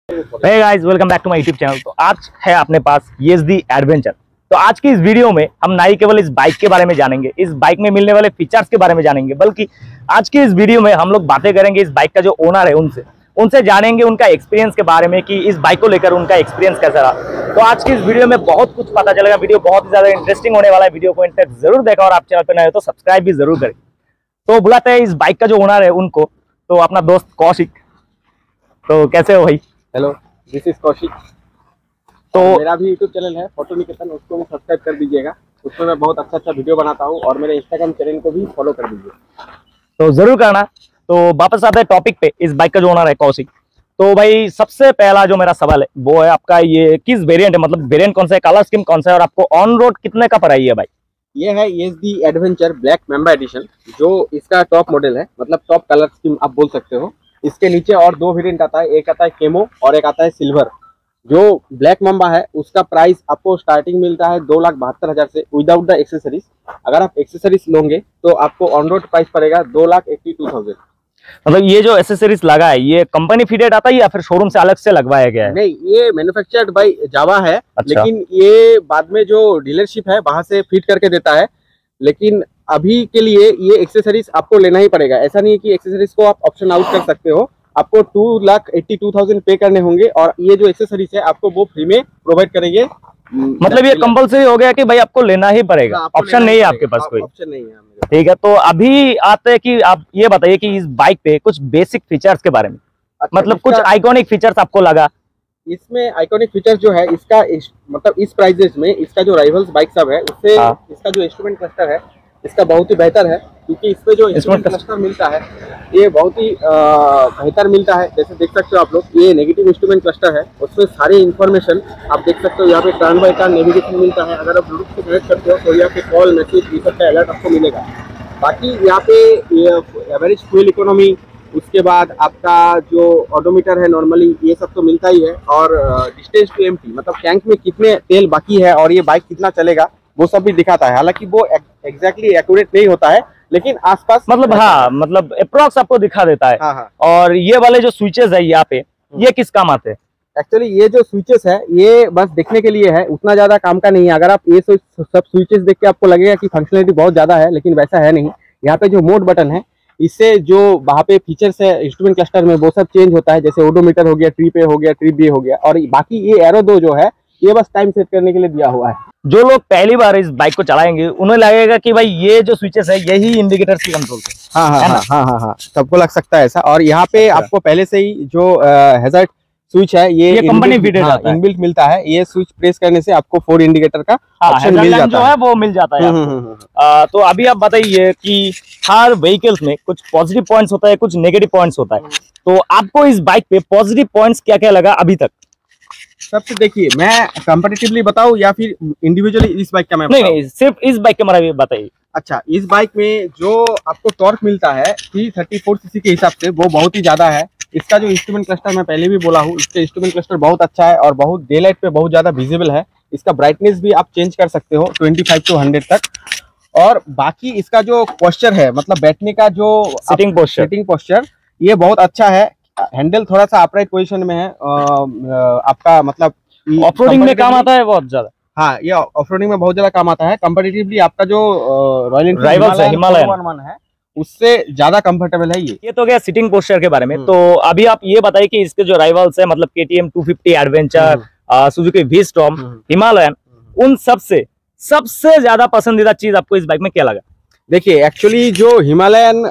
Hey guys, welcome back to my YouTube channel. तो आज है अपने पास YESD एडवेंचर। तो आज की इस वीडियो में हम ना ही केवल इस बाइक के बारे में जानेंगे, इस बाइक में मिलने वाले फीचर्स के बारे में जानेंगे, बल्कि आज की इस वीडियो में हम लोग बातें करेंगे इस बाइक का जो ओनर है उनसे जानेंगे उनका एक्सपीरियंस के बारे में कि इस बाइक को लेकर उनका एक्सपीरियंस कैसा रहा। तो आज की इस वीडियो में बहुत कुछ पता चलेगा। वीडियो बहुत ही ज्यादा इंटरेस्टिंग होने वाला है। वीडियो को इंटरेस्ट जरूर देखा और आप चैनल पर नए हो तो सब्सक्राइब भी जरूर करें। तो बुलाते हैं इस बाइक का जो ओनर है उनको, तो अपना दोस्त कौशिक। तो कैसे हो भाई? Hello, this is Kaushik. तो मेरा भी यूट्यूब चैनल है फोटो निकेतन, उसको भी सब्सक्राइब कर दीजिएगा। उसमें मैं बहुत अच्छा वीडियो बनाता हूँ और मेरे इंस्टाग्राम चैनल को भी फॉलो कर दीजिए। तो जरूर करना। तो वापस आते हैं टॉपिक पे, इस बाइक का जो ओनर है कौशिक। तो भाई सबसे पहला जो मेरा सवाल है वो है आपका, ये किस वेरिएंट है, मतलब वेरिएंट कौन सा है, कलर स्कीम कौन सा है और आपको ऑन रोड कितने का पड़ा है भाई? ये है YESD adventure black mamba edition, जो इसका टॉप मॉडल है, मतलब टॉप कलर स्कीम आप बोल सकते हो। इसके नीचे और दो वेरिएंट आता है, एक आता है केमो और एक आता है सिल्वर। जो ब्लैक मेंबा है उसका प्राइस आपको स्टार्टिंग मिलता है 2,72,000 से विदाउट द एक्सेसरीज। अगर आप एक्सेसरीज लोगे तो आपको ऑन रोड प्राइस पड़ेगा 2,82,000। मतलब ये जो एक्सेसरीज लगा है ये कंपनी फिटेड आता है या फिर शोरूम से अलग से लगवाया गया है? नहीं, ये मैन्युफैक्चर्ड बाय जावा है। अच्छा। लेकिन ये बाद में जो डीलरशिप है वहां से फिट करके देता है। लेकिन अभी के लिए ये एक्सेसरीज आपको लेना ही पड़ेगा। ऐसा नहीं है कि एक्सेसरीज को आप ऑप्शन आउट कर सकते हो। आपको 2,82,000 पे करने होंगे और ये जो एक्सेसरीज है आपको वो फ्री में प्रोवाइड करेंगे। मतलब ये कंपलसरी हो गया कि भाई आपको लेना ही पड़ेगा, ऑप्शन नहीं है आपके पास कोई? ऑप्शन नहीं है। ठीक है, तो अभी आते हैं कि आप ये बताइए कि इस बाइक पे कुछ बेसिक फीचर्स के बारे में, मतलब कुछ आइकॉनिक फीचर्स आपको लगा? इसमें आइकॉनिक फीचर जो है इसका मतलब इस प्राइजेस में इसका जो राइवल्स बाइक सब है उससे इसका जो इंस्ट्रूमेंट क्लस्टर है इसका बहुत ही बेहतर है, क्योंकि इसमें जो इंस्ट्रूमेंट क्लस्टर मिलता है ये बहुत ही बेहतर मिलता है। जैसे देख सकते हो आप लोग, ये नेगेटिव इंस्ट्रूमेंट क्लस्टर है, उसमें सारे इन्फॉर्मेशन आप देख सकते हो। यहाँ पे टर्न बाय टर्न नेविगेशन मिलता है। अगर आप ब्लूटूथ से कनेक्ट करते हो तो यहाँ पे कॉल मैसेज ये सब का अलर्ट आपको मिलेगा। बाकी यहाँ पे एवरेज फ्यूल इकोनॉमी, उसके बाद आपका जो ऑडोमीटर है नॉर्मली ये सब तो मिलता ही है, और डिस्टेंस टू एम्प्टी मतलब टैंक में कितने तेल बाकी है और ये बाइक कितना चलेगा वो सब भी दिखाता है। हालांकि वो एग्जैक्टली एक्यूरेट नहीं होता है, लेकिन आसपास मतलब मतलब अप्रॉक्स आपको दिखा देता है। हाँ। और ये वाले जो स्विचेस है यहाँ पे ये किस काम आते हैं? एक्चुअली ये जो स्विचेस है ये बस देखने के लिए है, उतना ज्यादा काम का नहीं है। अगर आप ये सब स्विचेस देख के आपको लगेगा कि फंक्शनलिटी बहुत ज्यादा है, लेकिन वैसा है नहीं। यहाँ पे जो मोड बटन है इससे जो वहाँ पे फीचर्स है इंस्ट्रूमेंट क्लस्टर में वो सब चेंज होता है। जैसे ओडोमीटर हो गया, ट्रिप ए हो गया, ट्रिप बी हो गया, और बाकी ये एरो 2 जो है ये बस टाइम सेट करने के लिए दिया हुआ है। जो लोग पहली बार इस बाइक को चलाएंगे उन्हें लगेगा कि भाई ये जो स्विचेस है यही इंडिकेटर्स की कंट्रोल है। हाँ, सबको लग सकता है ऐसा। और यहाँ पे आपको पहले से ही जो हैजर्ड स्विच है ये कंपनी फिटेड आता है, इनबिल्ट मिलता है। ये स्विच प्रेस करने से आपको 4 इंडिकेटर का ऑप्शन मिल जाता जो है वो मिल जाता है। तो अभी आप बताइए कि हर व्हीकल्स में कुछ पॉजिटिव पॉइंट्स होता है, कुछ नेगेटिव पॉइंट्स होता है। तो आपको इस बाइक पे पॉजिटिव पॉइंट्स क्या क्या लगा अभी तक? सबसे देखिए, मैं कंपैरेटिवली बताऊं या फिर इंडिविजुअली इस बाइक का मैं बताऊं? नहीं, सिर्फ इस बाइक के बारे में बताइए। अच्छा, इस बाइक में जो आपको टॉर्क मिलता है 334 सीसी के हिसाब से वो बहुत ही ज्यादा है। इसका जो इंस्ट्रूमेंट क्लस्टर मैं पहले भी बोला हूँ, इसका इंस्ट्रूमेंट क्लस्टर बहुत अच्छा है और बहुत डे लाइट पे बहुत ज्यादा विजिबल है। इसका ब्राइटनेस भी आप चेंज कर सकते हो 25 से 100 तक। और बाकी इसका जो पोस्चर है, मतलब बैठने का जो सिटिंग पोस्चर ये बहुत अच्छा है। हैंडल थोड़ा सा अपराइट पोजीशन में है। आपका मतलब ऑफरोडिंग में काम आता है बहुत ज्यादा। हाँ, ये ऑफरोडिंग में बहुत ज्यादा काम आता है। कंपैरेटिवली आपका जो रॉयल एनफील्ड हिमालयन है उससे ज्यादा कंफर्टेबल है। ये तो गया सिटिंग पोस्चर के बारे में। तो अभी आप ये बताइए कि इसके जो राइवल्स है, मतलब KTM 250 adventure, Suzuki V-Storm, Himalayan, उन सबसे ज्यादा पसंदीदा चीज आपको इस बाइक में क्या लगा? देखिए, एक्चुअली जो हिमालयन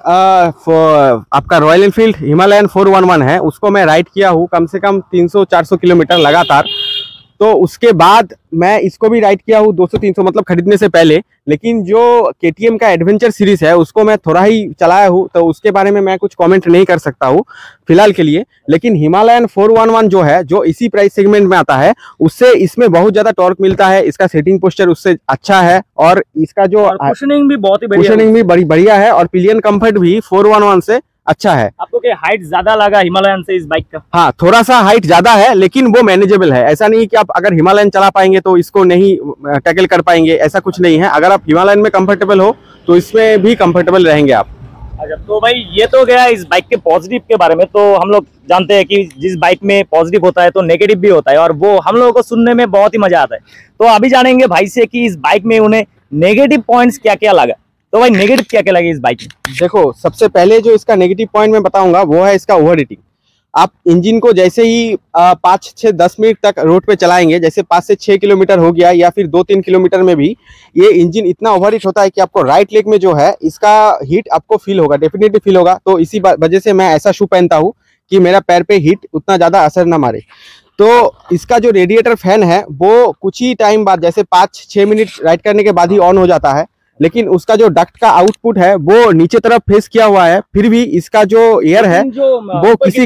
आपका रॉयल एनफील्ड हिमालयन 411 है उसको मैं राइड किया हूँ कम से कम 300-400 किलोमीटर लगातार। तो उसके बाद मैं इसको भी राइड किया हूँ 200-300, मतलब खरीदने से पहले। लेकिन जो KTM का एडवेंचर सीरीज है उसको मैं थोड़ा ही चलाया हूँ, तो उसके बारे में मैं कुछ कमेंट नहीं कर सकता हूँ फिलहाल के लिए। लेकिन हिमालयन 411 जो है, जो इसी प्राइस सेगमेंट में आता है, उससे इसमें बहुत ज्यादा टॉर्क मिलता है। इसका सेटिंग पोस्चर उससे अच्छा है और इसका जो कुशनिंग भी बहुत ही बढ़िया है और पिलियन कंफर्ट भी 411 से अच्छा है। आपको क्या हाइट ज्यादा लगा हिमालयन से इस बाइक का? हाँ, थोड़ा सा हाइट ज्यादा है, लेकिन वो मैनेजेबल है। ऐसा नहीं कि आप अगर हिमालयन चला पाएंगे तो इसको नहीं टैकल कर पाएंगे, ऐसा कुछ नहीं है। अगर आप हिमालयन में कंफर्टेबल हो तो इसमें भी कंफर्टेबल रहेंगे आप। अच्छा, तो भाई ये तो गया इस बाइक के पॉजिटिव के बारे में। तो हम लोग जानते हैं कि जिस बाइक में पॉजिटिव होता है तो नेगेटिव भी होता है, और वो हम लोगों को सुनने में बहुत ही मजा आता है। तो अभी जानेंगे भाई से कि इस बाइक में उन्हें नेगेटिव पॉइंट्स क्या क्या लगा। तो भाई नेगेटिव क्या क्या लगे इस बाइक में? देखो, सबसे पहले जो इसका नेगेटिव पॉइंट मैं बताऊंगा वो है इसका ओवर हीटिंग। आप इंजन को जैसे ही 5 से 10 मिनट तक रोड पे चलाएंगे, जैसे 5 से 6 किलोमीटर हो गया या फिर 2-3 किलोमीटर में भी ये इंजन इतना ओवर हीट होता है कि आपको राइट लेग में जो है इसका हीट आपको फील होगा, डेफिनेटली फील होगा। तो इसी वजह से मैं ऐसा शू पहनता हूँ कि मेरा पैर पे हीट उतना ज़्यादा असर ना मारे। तो इसका जो रेडिएटर फैन है वो कुछ ही टाइम बाद, जैसे 5-6 मिनट राइड करने के बाद ही ऑन हो जाता है, लेकिन उसका जो डक्ट का आउटपुट है वो नीचे तरफ फेस किया हुआ है, फिर भी इसका जो एयर है वो किसी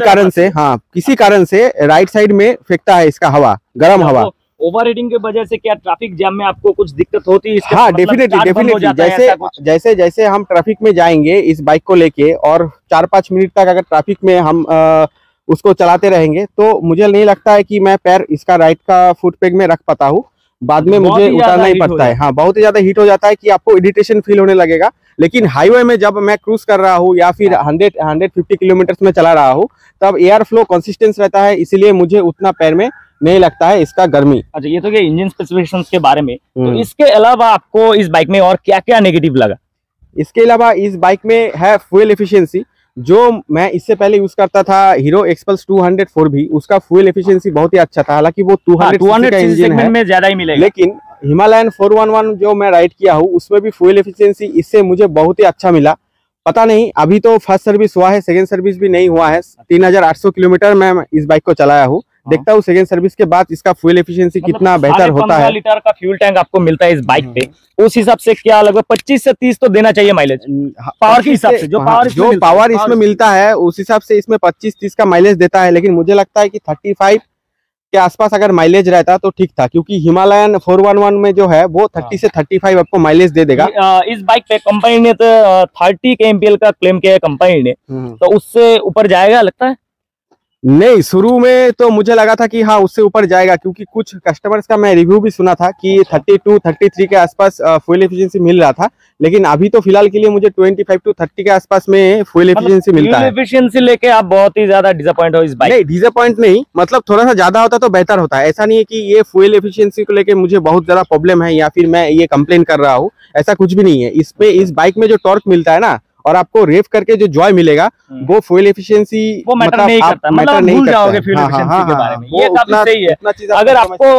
कारण से राइट साइड में फेंकता है इसका हवा, गर्म हवा। ओवर हीटिंग की वजह से क्या ट्रैफिक जैम में आपको कुछ दिक्कत होती है? हाँ, डेफिनेटली। जैसे हम ट्रैफिक में जाएंगे इस बाइक को लेके और 4-5 मिनट तक अगर ट्रैफिक में हम उसको चलाते रहेंगे तो मुझे नहीं लगता है कि मैं पैर इसका राइट का फुट पेग में रख पाता हूँ। बाद में मुझे उतारना ही पड़ता है। हाँ, बहुत ही ज्यादा हीट हो जाता है कि आपको इरिटेशन फील होने लगेगा। लेकिन हाईवे में जब मैं क्रूज कर रहा हूँ या फिर 150 किलोमीटर में चला रहा हूँ तब एयर फ्लो कंसिस्टेंस रहता है, इसीलिए मुझे उतना पैर में नहीं लगता है इसका गर्मी। अच्छा, ये तो क्या इंजन स्पेसिफिकेशंस के बारे में। तो इसके अलावा आपको इस बाइक में और क्या क्या नेगेटिव लगा? इसके अलावा इस बाइक में है फ्यूल एफिशिएंसी। जो मैं इससे पहले यूज करता था हीरो एक्सपल्स 204 भी, उसका फ्यूल एफिशिएंसी बहुत ही अच्छा था। हालांकि वो 200 का इंजन है में ज्यादा ही मिलेगा, लेकिन हिमालयन 411 जो मैं राइड किया हूँ उसमें भी फ्यूल एफिशिएंसी इससे मुझे बहुत ही अच्छा मिला। पता नहीं, अभी तो फर्स्ट सर्विस हुआ है, सेकंड सर्विस भी नहीं हुआ है। 3800 किलोमीटर मैं इस बाइक को चलाया हूँ। देखता हूँ सेकंड सर्विस के बाद इसका फ्यूल एफिशिएंसी कितना बेहतर होता है। 15 लीटर का फ्यूल टैंक आपको मिलता है इस बाइक पे, उस हिसाब से क्या लगभग 25 से 30 तो देना चाहिए माइलेज पावर के हिसाब से। जो पावर इसमें मिलता है उस हिसाब से इसमें 25-30 का माइलेज देता है, लेकिन मुझे लगता है कि 35 के आसपास अगर माइलेज रहता तो ठीक था, क्योंकि हिमालयन 411 में जो है वो 30 से 35 आपको माइलेज दे देगा। इस बाइक पे कंपनी ने तो 30 kmpl का क्लेम किया है कंपनी ने, तो उससे ऊपर जाएगा लगता है? नहीं, शुरू में तो मुझे लगा था कि हाँ उससे ऊपर जाएगा, क्योंकि कुछ कस्टमर्स का मैं रिव्यू भी सुना था कि 32-33 के आसपास फ्यूल एफिशिएंसी मिल रहा था। लेकिन अभी तो फिलहाल के लिए मुझे 25 to 30 के आसपास में फ्यूल एफिशिएंसी मिलता है। फ्यूल एफिशिएंसी लेके आप बहुत ही ज्यादा डिसअपॉइंट हो इस बाइक? नहीं, डिसअपॉइंट नहीं, मतलब थोड़ा सा ज्यादा होता तो बेहतर होता है। ऐसा नहीं है कि ये फ्यूल एफिशिएंसी को लेके मुझे बहुत ज्यादा प्रॉब्लम है या फिर मैं ये कंप्लेन कर रहा हूँ, ऐसा कुछ भी नहीं है। इसमें इस बाइक में जो टॉर्क मिलता है ना और आपको रेव करके जो जॉय मिलेगा वो फ्यूल एफिशिएंसी वो मैटर नहीं करता, मतलब भूल जाओगे फ्यूल एफिशिएंसी के बारे में। ये काफी सही है। अगर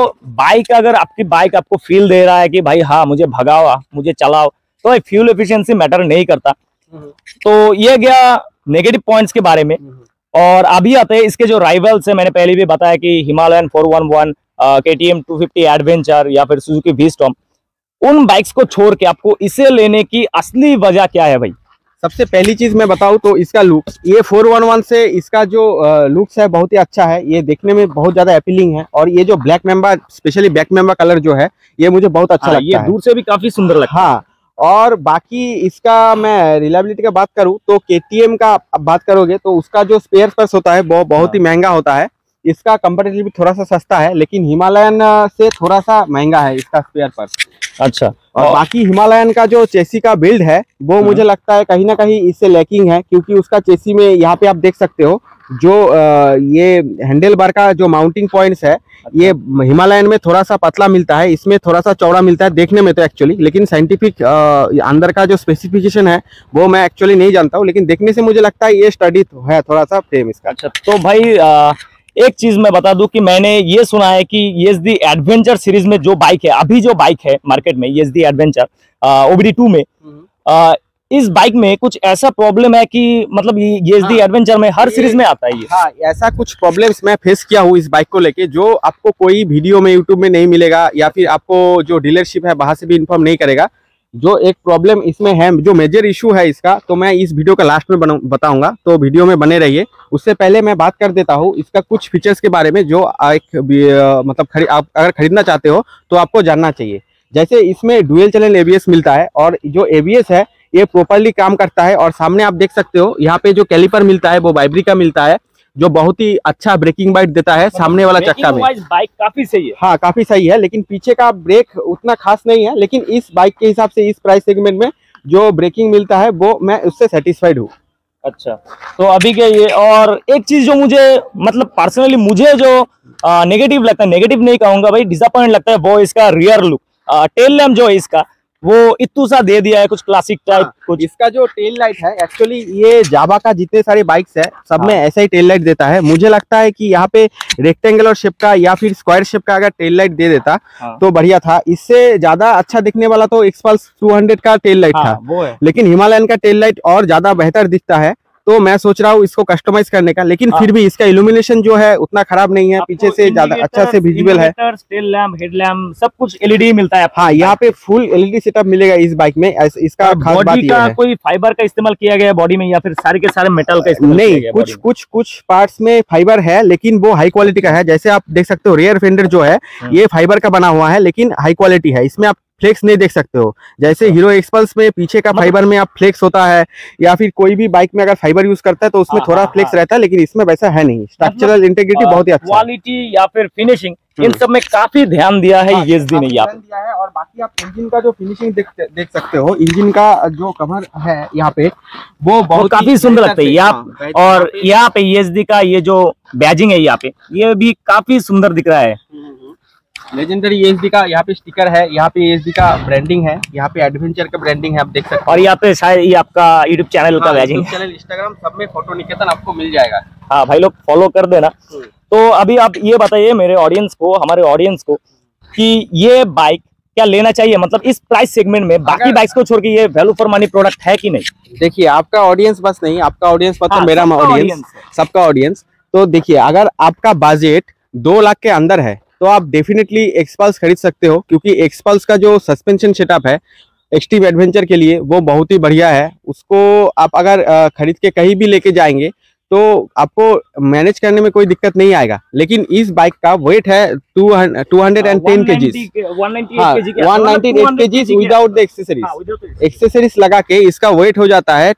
आपकी बाइक आपको फील दे रहा है कि भाई हाँ मुझे भगाओ, मुझे चलाओ, तो फ्यूल एफिशिएंसी मैटर नहीं करता। तो ये गया नेगेटिव पॉइंट्स के बारे में। और अभी आते हैं इसके जो राइवल्स है। मैंने पहले भी बताया कि हिमालयन 411, KTM 250 एडवेंचर या फिर सुजुकी V-Storm, उन बाइक्स को छोड़ के आपको इसे लेने की असली वजह क्या है भाई? सबसे पहली चीज मैं बताऊं तो इसका लुक्स। ये 411 से इसका जो लुक्स है बहुत ही अच्छा है, ये देखने में बहुत ज्यादा अपीलिंग है। और ये जो black mamba, specially black mamba colour जो है ये मुझे बहुत अच्छा लगता है। ये दूर से भी काफी सुंदर लगता है। हाँ, और बाकी इसका मैं रिलायबिलिटी का बात करूं तो KTM का बात करोगे तो उसका जो स्पेयर पार्ट्स होता है वो बहुत ही महंगा होता है। इसका कंपैरेटिवली थोड़ा सा सस्ता है, लेकिन हिमालयन से थोड़ा सा महंगा है इसका स्पेयर पार्ट्स। अच्छा, और बाकी हिमालयन का जो चेसी का बिल्ड है वो मुझे लगता है कहीं ना कहीं इससे लैकिंग है, क्योंकि उसका चेसी में यहाँ पे आप देख सकते हो जो ये हैंडल बार का जो माउंटिंग पॉइंट्स है ये हिमालयन में थोड़ा सा पतला मिलता है, इसमें थोड़ा सा चौड़ा मिलता है देखने में तो एक्चुअली। लेकिन साइंटिफिक अंदर का जो स्पेसिफिकेशन है वो मैं एक्चुअली नहीं जानता हूँ, लेकिन देखने से मुझे लगता है ये स्टडी है थोड़ा सा फ्रेम इसका। अच्छा, तो भाई एक चीज मैं बता दूं कि मैंने ये सुना है कि YESD एडवेंचर सीरीज में जो बाइक है, अभी जो बाइक है मार्केट में YESD एडवेंचर OBD2 में, इस बाइक में कुछ ऐसा प्रॉब्लम है कि मतलब YESD एडवेंचर में हर सीरीज में आता है ये। हाँ, ऐसा कुछ प्रॉब्लम्स मैं फेस किया हूँ इस बाइक को लेके, जो आपको कोई वीडियो में यूट्यूब में नहीं मिलेगा या फिर आपको जो डीलरशिप है वहां से भी इन्फॉर्म नहीं करेगा। जो एक प्रॉब्लम इसमें है, जो मेजर इशू है इसका, तो मैं इस वीडियो का लास्ट में बताऊंगा, तो वीडियो में बने रहिए। उससे पहले मैं बात कर देता हूँ इसका कुछ फीचर्स के बारे में जो मतलब आप अगर खरीदना चाहते हो तो आपको जानना चाहिए। जैसे इसमें डुअल चैनल ABS मिलता है और जो ABS है ये प्रॉपर्ली काम करता है। और सामने आप देख सकते हो यहाँ पे जो कैलिपर मिलता है वो वाइब्री का मिलता है, जो बहुत ही अच्छा ब्रेकिंग बाइट देता है सामने वाला चक्का में। बाइक काफी सही है। हाँ, काफी सही है, लेकिन पीछे का ब्रेक उतना खास नहीं है। लेकिन इस बाइक के हिसाब से इस प्राइस सेगमेंट में जो ब्रेकिंग मिलता है वो मैं उससे सेटिस्फाइड हूँ। अच्छा, तो अभी के ये, और एक चीज जो मुझे मतलब पर्सनली मुझे जो नेगेटिव लगता है, नेगेटिव नहीं कहूंगा भाई, डिसअपॉइंट लगता है, वो इसका रियर लुक। टेल लैम्प जो है इसका वो इत्तू सा दे दिया है, कुछ क्लासिक टाइप। कुछ इसका जो टेल लाइट है, एक्चुअली ये जावा का जितने सारे बाइक्स है सब में ऐसा ही टेल लाइट देता है। मुझे लगता है कि यहाँ पे रेक्टेंगुलर शेप का या फिर स्क्वायर शेप का अगर टेल लाइट दे देता तो बढ़िया था। इससे ज्यादा अच्छा दिखने वाला तो एक्सपल्स 200 का टेल लाइट था, वो है। लेकिन हिमालयन का टेल लाइट और ज्यादा बेहतर दिखता है, तो मैं सोच रहा हूँ इसको कस्टमाइज करने का। लेकिन फिर भी इसका इल्यूमिनेशन जो है उतना खराब नहीं है, पीछे से ज्यादा अच्छा से विजिबल है। टेल लैम्प, हेड लैम्प सब कुछ एलईडी मिलता है। हाँ, यहाँ पे फुल एलईडी सेटअप मिलेगा इस बाइक में। इसका खास बात ये है, कोई फाइबर का इस्तेमाल किया गया है बॉडी में या फिर सारे के सारे मेटल का इस्तेमाल किया गया है? नहीं, कुछ पार्ट्स में फाइबर है, लेकिन वो हाई क्वालिटी का है। जैसे आप देख सकते हो रियर फेंडर जो है ये फाइबर का बना हुआ है, लेकिन हाई क्वालिटी है। इसमें आप फ्लेक्स नहीं देख सकते हो। जैसे हीरो एक्सपल्स में पीछे का फाइबर में आप फ्लेक्स होता है, या फिर कोई भी बाइक में अगर फाइबर यूज करता है तो उसमें थोड़ा फ्लेक्स रहता है, लेकिन इसमें वैसा है नहीं। स्ट्रक्चरल इंटीग्रिटी बहुत ही अच्छा, क्वालिटी या फिर फिनिशिंग इन सब में काफी ध्यान दिया है ईएसडी ने यहाँ दिया है। और बाकी आप इंजन का जो फिनिशिंग देख सकते हो, इंजन का जो कवर है यहाँ पे वो बहुत काफी सुंदर लगता है यहाँ। और यहाँ पे ईएसडी का ये जो बैजिंग है यहाँ पे, ये भी काफी सुंदर दिख रहा है। लेजेंडरी ईएसडी का यहाँ पे स्टिकर है, यहाँ पे ईएसडी का ब्रांडिंग है, यहाँ पे एडवेंचर का ब्रांडिंग है, आप देख सकते हैं। और यहाँ पे शायद ये आपका यूट्यूब चैनल का बैजिंग, यूट्यूब चैनल, इंस्टाग्राम सब में फोटो निकेतन आपको मिल जाएगा। हाँ भाई, लोग फॉलो कर देना। तो अभी आप ये बताइए मेरे ऑडियंस को, हमारे ऑडियंस को, कि ये बाइक क्या लेना चाहिए, मतलब इस प्राइस सेगमेंट में बाकी बाइक्स को छोड़ के ये वैल्यू फॉर मनी प्रोडक्ट है कि नहीं? देखिए, आपका ऑडियंस बस नहीं, आपका ऑडियंस मतलब मेरा ऑडियंस, सबका ऑडियंस। तो देखिए, अगर आपका बजट 2 लाख के अंदर है तो आप डेफिनेटली एक्सपल्स खरीद सकते हो, क्योंकि एक्सपल्स का जो सस्पेंशन सेटअप है एक्सट्रीम एडवेंचर के लिए वो बहुत ही बढ़िया है। उसको आप अगर खरीद के कहीं भी लेके जाएंगे तो आपको मैनेज करने में कोई दिक्कत नहीं आएगा। लेकिन इस बाइक का वेट है 210 kgs, 198 kgs without the accessories. Accessories लगा के इसका वेट हो जाता है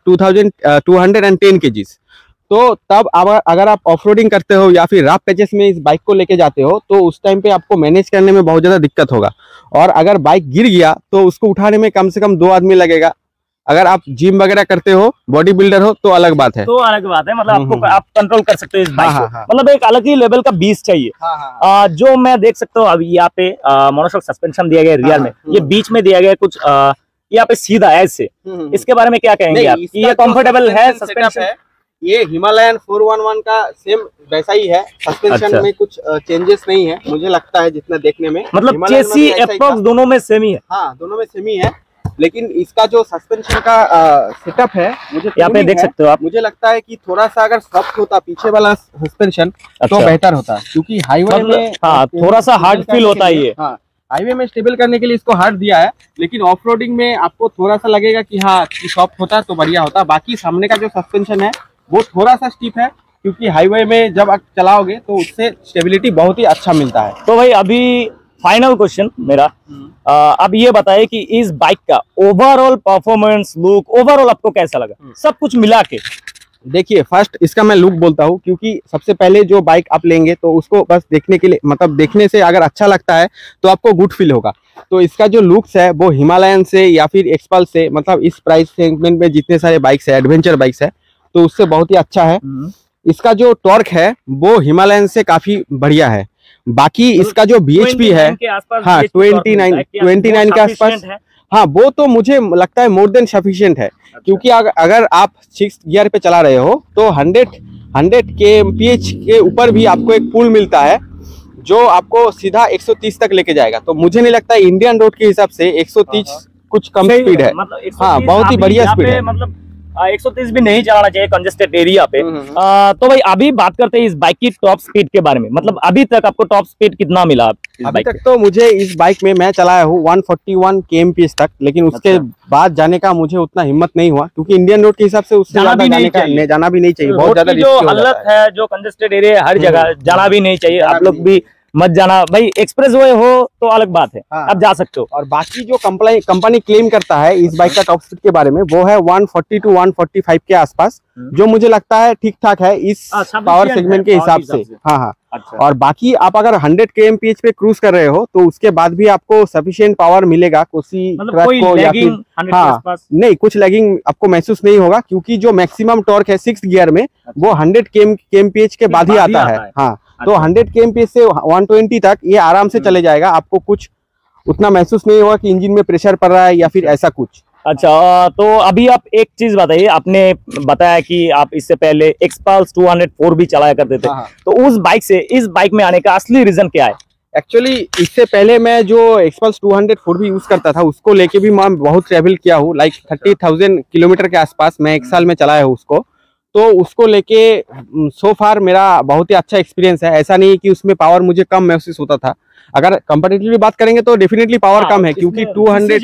210 केजीज। तो तब अगर आप ऑफरोडिंग करते हो या फिर रफ पैचेस में इस बाइक को लेके जाते हो तो उस टाइम पे आपको मैनेज करने में बहुत ज्यादा दिक्कत होगा। और अगर बाइक गिर गया तो उसको उठाने में कम से कम 2 आदमी लगेगा। अगर आप जिम वगैरह करते हो, बॉडी बिल्डर हो, तो अलग बात है, मतलब आपको आप कंट्रोल कर सकते हो इस बाइक को। मतलब एक अलग ही लेवल का बीस चाहिए। जो मैं देख सकता हूँ अभी यहाँ पे मोनोशॉक सस्पेंशन दिया गया रियर में, ये बीच में दिया गया कुछ यहाँ पे सीधा ऐसे। इसके बारे में क्या कहेंगे आप? ये कंफर्टेबल है सस्पेंशन? ये हिमालयन 411 का सेम वैसा ही है, सस्पेंशन में कुछ चेंजेस नहीं है मुझे लगता है जितना देखने में। मतलब चेसी एप्रोक्स दोनों में सेम ही है? हाँ, दोनों में सेम ही है, लेकिन इसका जो सस्पेंशन का सेटअप है, मुझे यहाँ पे देख सकते हो आप, मुझे लगता है कि थोड़ा सा अगर सॉफ्ट होता पीछे वाला सस्पेंशन तो बेहतर होता, क्योंकि हाईवे में थोड़ा सा हार्ड फील होता है ये। हाईवे में स्टेबल करने के लिए इसको हार्ड दिया है, लेकिन ऑफ रोडिंग में आपको थोड़ा सा लगेगा कि हाँ सॉफ्ट होता तो बढ़िया होता। बाकी सामने का जो सस्पेंशन है वो थोड़ा सा स्टीप है, क्योंकि हाईवे में जब आप चलाओगे तो उससे स्टेबिलिटी बहुत ही अच्छा मिलता है। तो भाई अभी फाइनल क्वेश्चन मेरा, अब ये बताइए कि इस बाइक का ओवरऑल परफॉर्मेंस, लुक, ओवरऑल आपको कैसा लगा सब कुछ मिला के? देखिए, फर्स्ट इसका मैं लुक बोलता हूँ, क्योंकि सबसे पहले जो बाइक आप लेंगे तो उसको बस देखने के लिए, मतलब देखने से अगर अच्छा लगता है तो आपको गुड फील होगा। तो इसका जो लुक्स है वो हिमालयन से या फिर एक्सपल्स से, मतलब इस प्राइस सेगमेंट में जितने सारे बाइक्स है, एडवेंचर बाइक्स है, तो उससे बहुत ही अच्छा है। इसका जो टॉर्क है वो हिमालयन से काफी बढ़िया है। बाकी इसका जो बीएचपी है, हाँ 29 के आसपास, हाँ वो तो मुझे लगता है मोर देन सफिशिएंट है। क्योंकि अगर आप 6th गियर पे चला रहे हो तो 100 kmph के ऊपर भी आपको एक पुल मिलता है जो आपको सीधा 130 तक लेके जाएगा। तो मुझे नहीं लगता इंडियन रोड के हिसाब से 130 कुछ कम स्पीड है। हाँ, बहुत ही बढ़िया स्पीड है। मतलब 130 भी नहीं चलाना चाहिए कंजेस्टेड एरिया पे। तो भाई अभी बात करते हैं इस बाइक की टॉप स्पीड के बारे में। मतलब अभी तक आपको टॉप स्पीड कितना मिला इस अभी तक? तो मुझे इस बाइक में मैं चलाया हूँ 141 kmph तक, लेकिन उसके बाद जाने का मुझे उतना हिम्मत नहीं हुआ, क्योंकि इंडियन रोड के हिसाब से उससे ज्यादा जाना भी नहीं चाहिए। बहुत ज्यादा जो हालत है, जो कंजेस्टेड एरिया हर जगह जाना भी नहीं चाहिए। आप लोग भी मत जाना भाई, एक्सप्रेस वे हो तो अलग बात है, आप जा सकते हो। और बाकी जो कंपनी क्लेम करता है इस बाइक का टॉप स्पीड के बारे में, वो है 140 to 145 के आसपास, जो मुझे लगता है ठीक ठाक है इस पावर सेगमेंट के हिसाब से। हाँ, अच्छा। और बाकी आप अगर 100 kmph पे क्रूज कर रहे हो तो उसके बाद भी आपको सफिशिएंट पावर मिलेगा कोसी मतलब ट्रक कोई को या लैगिंग फिर 100 के हाँ आसपास? नहीं, कुछ लैगिंग आपको महसूस नहीं होगा, क्योंकि जो मैक्सिमम टॉर्क है 6th गियर में वो 100 kmph के बाद ही आता है। हाँ, तो 100 kmph से 120 तक ये आराम से चले जाएगा, आपको कुछ उतना महसूस नहीं होगा कि इंजन में प्रेशर पड़ रहा है या फिर ऐसा कुछ। अच्छा, तो अभी आप एक चीज बताइए, आपने बताया कि आप इससे पहले एक्सपल्स 204 भी चलाया करते थे। हाँ। तो उस बाइक से इस बाइक में आने का असली रीजन क्या है? एक्चुअली इससे पहले मैं जो एक्सपल्स 204 भी यूज करता था उसको लेके भी मैं बहुत ट्रैवल किया हूँ, लाइक 30,000 किलोमीटर के आसपास मैं 1 साल में चलाया हूँ उसको। तो उसको लेके सो फार मेरा बहुत ही अच्छा एक्सपीरियंस है। ऐसा नहीं कि उसमें पावर मुझे कम महसूस होता था। अगर कंपैरेटिवली बात करेंगे तो डेफिनेटली पावर कम है, क्योंकि 200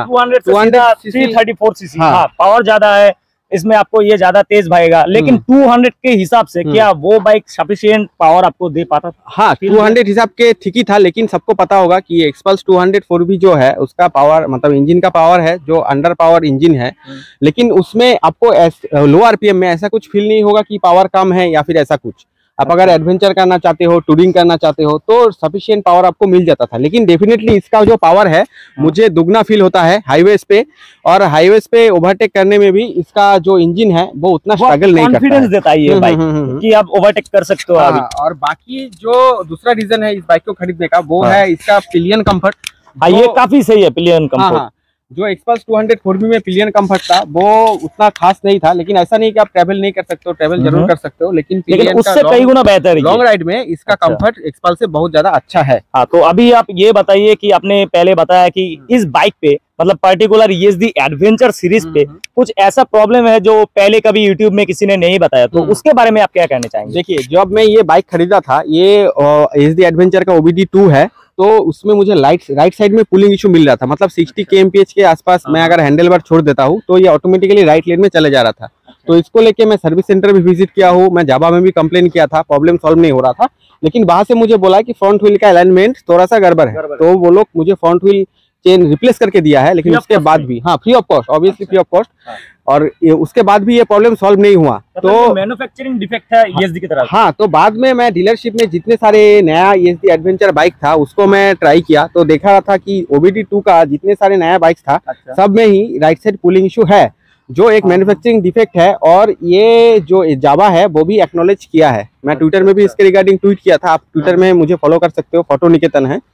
334 सीसी पावर ज्यादा है, इसमें आपको ये ज्यादा तेज भागेगा। लेकिन 200 के हिसाब से क्या वो बाइक सफिशिएंट पावर आपको दे पाता था? हाँ, 200 हिसाब के ठीक ही था, लेकिन सबको पता होगा कि एक्सपल्स 204 भी जो है उसका पावर मतलब इंजन का पावर है जो अंडर पावर इंजन है। लेकिन उसमें आपको लो आरपीएम में ऐसा कुछ फील नहीं होगा कि पावर कम है या फिर ऐसा कुछ। आप अगर एडवेंचर करना चाहते हो, टूरिंग करना चाहते हो तो सफिशिएंट पावर आपको मिल जाता था। लेकिन डेफिनेटली इसका जो पावर है मुझे दुगना फील होता है हाईवेज पे, और हाईवेज पे ओवरटेक करने में भी इसका जो इंजन है वो उतना स्ट्रगल नहीं करता है। कॉन्फिडेंस देता है ये बाइक कि आप ओवरटेक कर सकते हो। अभी और बाकी जो दूसरा रीजन है इस बाइक को खरीदने का वो है इसका पिलियन कंफर्ट। ये काफी सही है पिलियन कंफर्ट। जो एक्सपल्स 204 में पिलियन कंफर्ट था वो उतना खास नहीं था, लेकिन ऐसा नहीं कि आप ट्रैवल नहीं कर सकते हो, ट्रैवल जरूर कर सकते हो, लेकिन उससे कई गुना बेहतर है। लॉन्ग राइड में इसका कंफर्ट एक्सपल्स से बहुत ज्यादा अच्छा है। हाँ, तो अभी आप ये बताइए कि आपने पहले बताया कि इस बाइक पे मतलब पर्टिकुलर ESD एडवेंचर सीरीज पे कुछ ऐसा प्रॉब्लम है जो पहले कभी यूट्यूब में किसी ने नहीं बताया, तो उसके बारे में आप क्या कहना चाहेंगे? देखिए, जब मैं ये बाइक खरीदा था, ये ESD एडवेंचर का OBD2 है, तो उसमें मुझे राइट साइड में पुलिंग इशू मिल रहा था। मतलब 60 kmph के आसपास मैं अगर हैंडल बार छोड़ देता हूँ तो ये ऑटोमेटिकली राइट लेन में चले जा रहा था। तो इसको लेके मैं सर्विस सेंटर भी विजिट किया हूँ, मैं जावा में भी कंप्लेन किया था, प्रॉब्लम सॉल्व नहीं हो रहा था। लेकिन वहां से मुझे बोला कि फ्रंट व्हील का अलाइनमेंट थोड़ा सा गड़बड़ है, तो वो लोग मुझे फ्रंट व्हील चेन रिप्लेस करके दिया है। लेकिन उसके बाद भी free of cost, obviously free of cost, और उसके बाद भी ये प्रॉब्लम सॉल्व नहीं हुआ। तो मैन्युफैक्चरिंग डिफेक्ट है ESD की तरफ। हाँ, तो बाद में मैं डीलरशिप में जितने सारे नया ESD एडवेंचर बाइक था उसको मैं ट्राई किया, तो देखा रहा था कि OBD2 का जितने सारे नया बाइक था सब में ही राइट साइड पुलिंग इशू है, जो एक मैन्युफैक्चरिंग डिफेक्ट है। और ये जो जावा है वो भी एक्नॉलेज किया है। मैं ट्विटर में भी इसके रिगार्डिंग ट्वीट किया था, आप ट्विटर में मुझे फॉलो कर सकते हो, फोटो निकेतन है।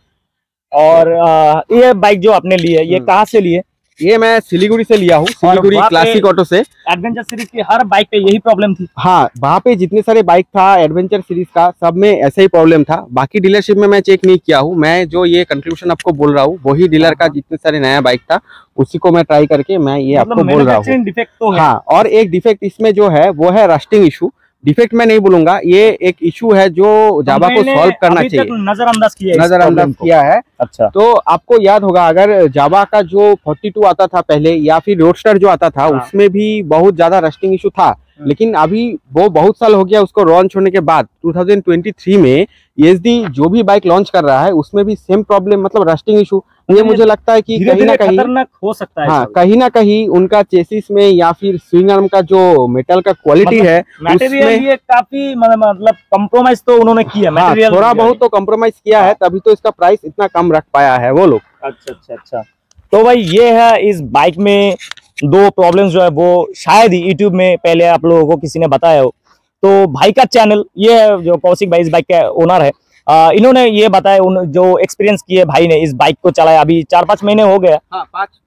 और ये बाइक जो आपने ली है ये कहाँ से ली है? ये मैं सिलीगुड़ी से लिया हूँ, सिलीगुड़ी क्लासिक ऑटो से। एडवेंचर सीरीज की हर बाइक पे यही प्रॉब्लम थी? हाँ, वहाँ पे जितने सारे बाइक था एडवेंचर सीरीज का सब में ऐसा ही प्रॉब्लम था। बाकी डीलरशिप में मैं चेक नहीं किया हूँ, मैं जो ये कंक्लूजन आपको बोल रहा हूँ वही डीलर का जितने सारे नया बाइक था उसी को मैं ट्राई करके मैं ये आपको बोल रहा हूँ। डिफेक्ट तो है। हाँ, और एक डिफेक्ट इसमें जो है वो है रस्टिंग इशू। डिफेक्ट मैं नहीं बोलूंगा, ये एक इशू है जो जावा को सॉल्व करना चाहिए। नजरअंदाज किया है। अच्छा, तो आपको याद होगा अगर जावा का जो 42 आता था पहले या फिर रोडस्टर जो आता था उसमें भी बहुत ज्यादा रस्टिंग इशू था। लेकिन अभी वो बहुत साल हो गया उसको लॉन्च होने के बाद। 2023 में ESD जो भी बाइक लॉन्च कर रहा है उसमें भी सेम प्रॉब्लम, मतलब रस्टिंग इशू। ये मुझे लगता है कि कहीं ना कहीं खतरनाक हो सकता है। हाँ, कहीं ना कहीं उनका चेसिस में या फिर स्विंग आर्म का जो मेटल का क्वालिटी है मटेरियल ये काफी मतलब कंप्रोमाइज तो उन्होंने किया। हाँ, थोड़ा बहुत तो कंप्रोमाइज किया है, तभी तो इसका प्राइस इतना कम रख पाया है वो लोग। अच्छा। तो भाई ये है इस बाइक में दो प्रॉब्लम्स जो है वो शायद ही यूट्यूब में पहले आप लोगों को किसी ने बताया हो। तो भाई का चैनल ये है, जो कौशिक भाई इस बाइक के ओनर है, इन्होंने ये बताया जो एक्सपीरियंस किए भाई ने इस बाइक को चलाया। अभी 4-5 महीने हो गया। हाँ,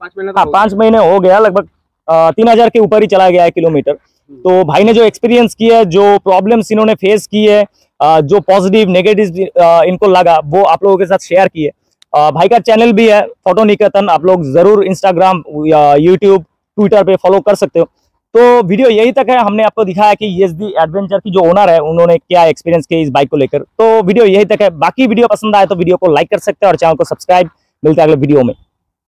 5 महीने हो गया, लगभग 3000 के ऊपर ही चला गया है किलोमीटर। तो भाई ने जो एक्सपीरियंस किया है, जो प्रॉब्लम्स इन्होंने फेस की है, जो पॉजिटिव नेगेटिव इनको लगा वो आप लोगों के साथ शेयर किए। भाई का चैनल भी है फोटो निकेतन, आप लोग जरूर इंस्टाग्राम या यूट्यूब ट्विटर पे फॉलो कर सकते हो। तो वीडियो यही तक है, हमने आपको दिखाया कि ESD एडवेंचर की जो ओनर है उन्होंने क्या एक्सपीरियंस किया इस बाइक को लेकर। तो वीडियो यही तक है, बाकी वीडियो पसंद आए तो वीडियो को लाइक कर सकते हैं और चैनल को सब्सक्राइब। मिलते हैं अगले वीडियो में।